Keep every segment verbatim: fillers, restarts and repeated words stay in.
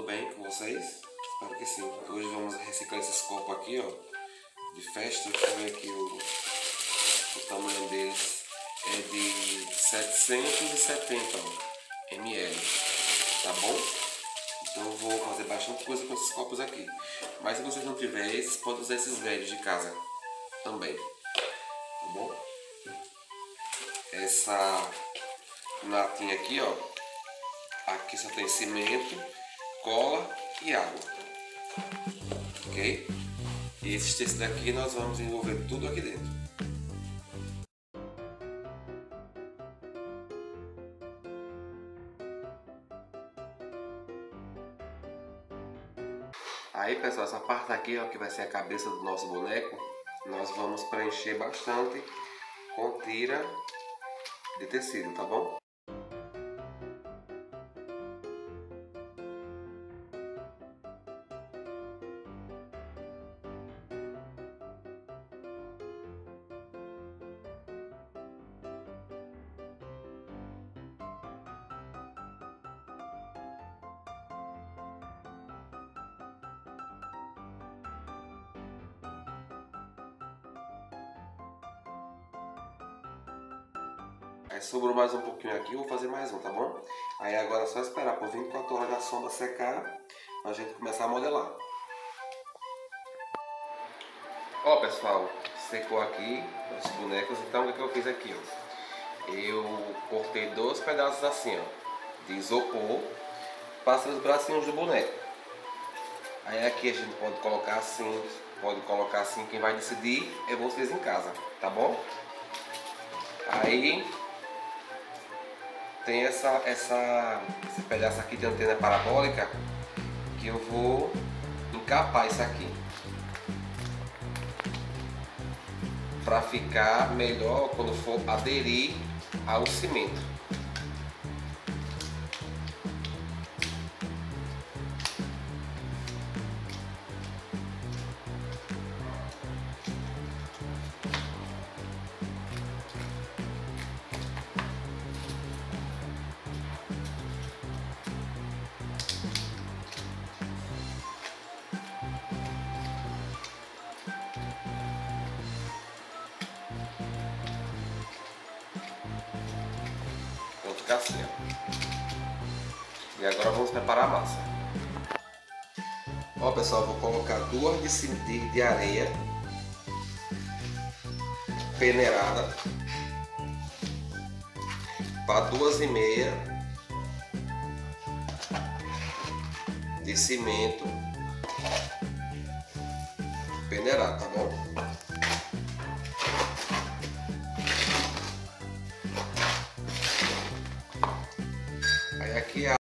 bem com vocês? Espero que sim. Hoje vamos reciclar esses copos aqui, ó, de festa. Deixa eu ver aqui o, o tamanho deles. É de setecentos e setenta mililitros, tá bom? Então eu vou fazer bastante coisa com esses copos aqui. Mas se vocês não tiverem, vocês podem usar esses velhos de casa também, tá bom? Essa latinha aqui, ó, aqui só tem cimento, cola e água, ok? E esse texto daqui nós vamos envolver tudo aqui dentro. Aí pessoal, essa parte aqui, ó, que vai ser a cabeça do nosso boneco, nós vamos preencher bastante com tira de tecido, tá bom? Aí sobrou mais um pouquinho aqui, eu vou fazer mais um, tá bom? Aí agora é só esperar por vinte e quatro horas da sombra secar pra gente começar a modelar. Ó pessoal, secou aqui os bonecos, então o que eu fiz aqui, ó? Eu cortei dois pedaços assim, ó, de isopor, passei os bracinhos do boneco. Aí aqui a gente pode colocar assim, pode colocar assim, quem vai decidir é vocês em casa, tá bom? Aí tem essa, essa, esse pedaço aqui de antena parabólica que eu vou encapar isso aqui para ficar melhor quando for aderir ao cimento. Ficar assim, ó. E agora vamos preparar a massa. Ó pessoal, eu vou colocar duas de, de areia peneirada para duas e meia de cimento peneirado, tá bom? Aí aqui a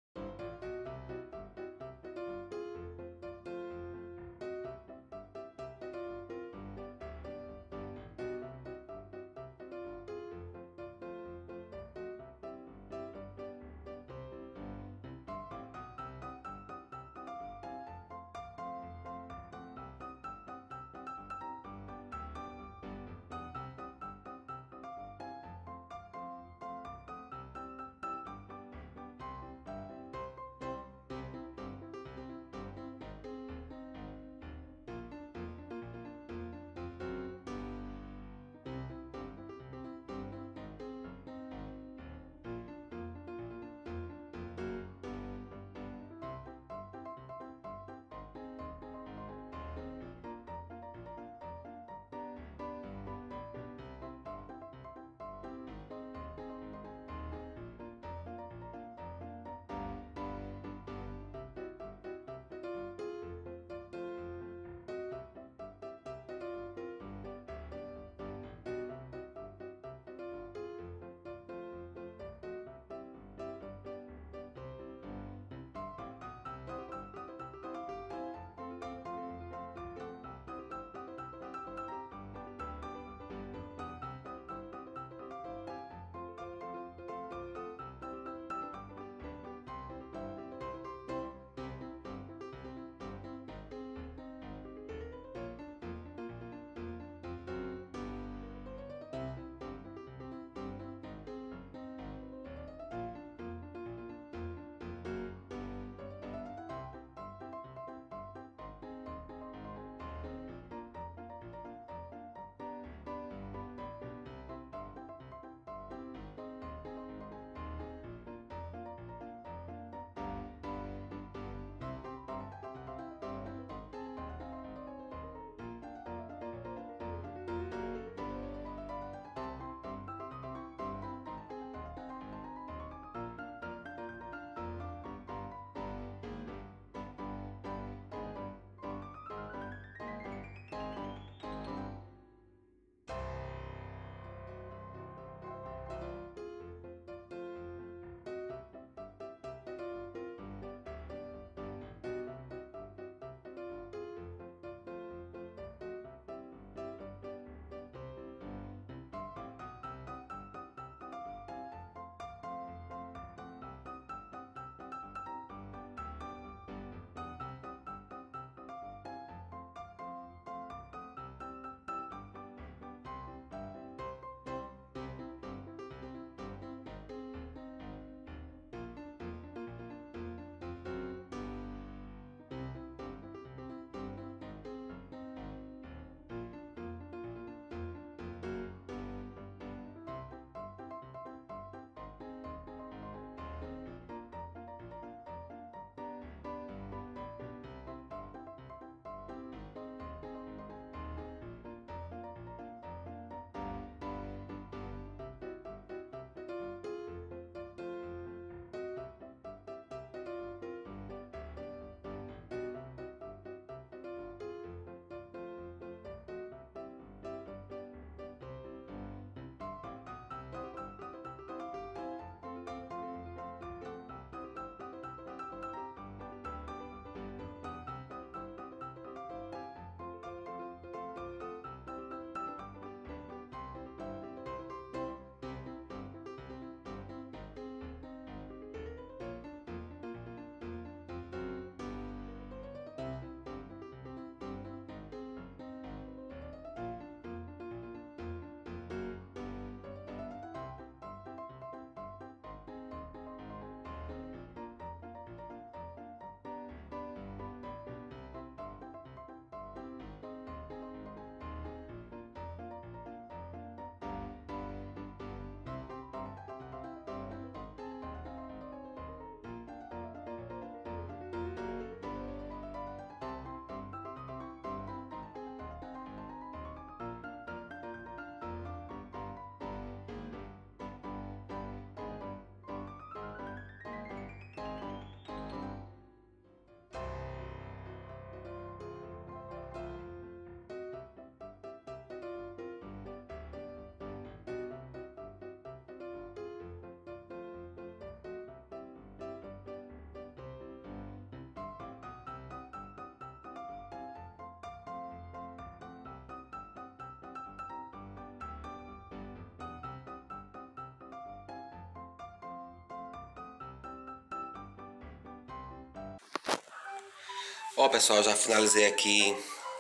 Ó pessoal, já finalizei aqui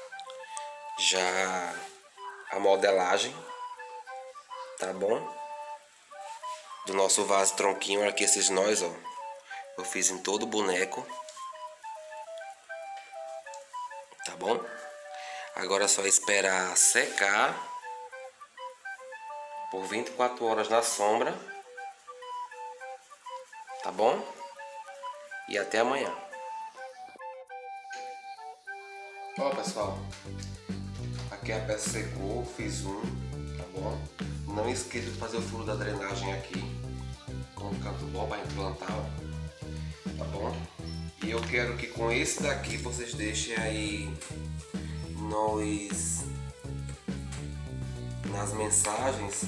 já a modelagem, tá bom? Do nosso vaso tronquinho. Olha aqui esses nós, ó. Eu fiz em todo o boneco, tá bom? Agora é só esperar secar por vinte e quatro horas na sombra, tá bom? E até amanhã. Ó pessoal, aqui a peça secou, fiz um, tá bom? Não esqueça de fazer o furo da drenagem aqui, com um canto bom para implantar, ó, tá bom? E eu quero que com esse daqui vocês deixem aí nos, nas mensagens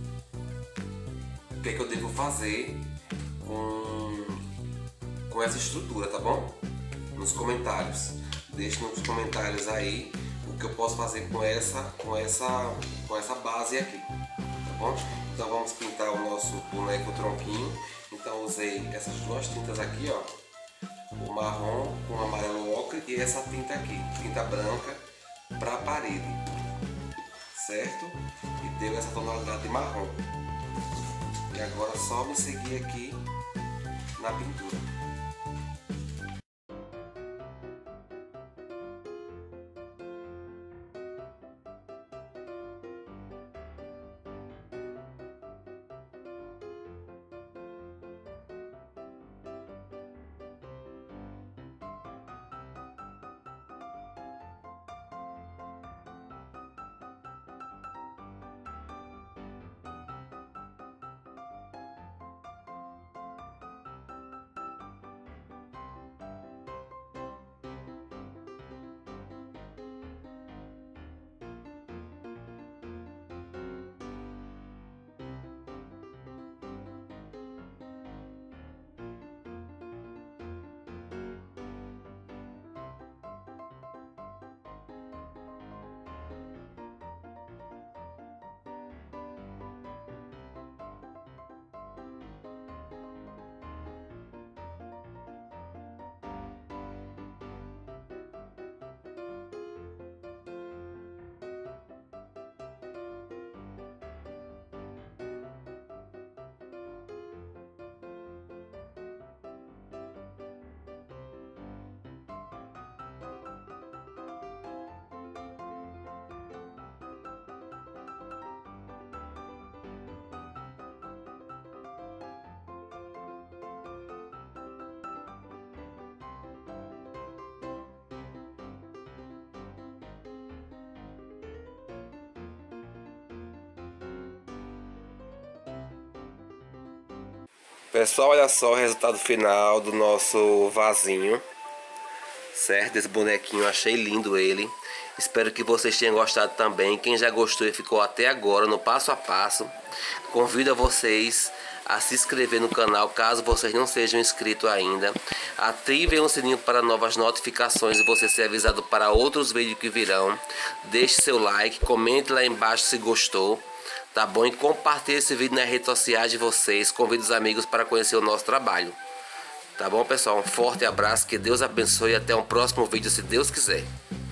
o que, é que eu devo fazer com, com essa estrutura, tá bom? Nos comentários. Deixe nos comentários aí o que eu posso fazer com essa, com essa, com essa base aqui, tá bom? Então vamos pintar o nosso boneco tronquinho. Então usei essas duas tintas aqui, ó, o marrom com o amarelo ocre e essa tinta aqui, tinta branca para a parede, certo? E deu essa tonalidade de marrom. E agora só me seguir aqui na pintura. Pessoal, olha só o resultado final do nosso vasinho, certo? Esse bonequinho, achei lindo ele. Espero que vocês tenham gostado também. Quem já gostou e ficou até agora no passo a passo, convido a vocês a se inscrever no canal, caso vocês não sejam inscritos ainda. Ativem o sininho para novas notificações e você ser avisado para outros vídeos que virão. Deixe seu like, comente lá embaixo se gostou, tá bom? E compartilhe esse vídeo nas redes sociais de vocês. Convido os amigos para conhecer o nosso trabalho. Tá bom, pessoal? Um forte abraço, que Deus abençoe e até um próximo vídeo, se Deus quiser.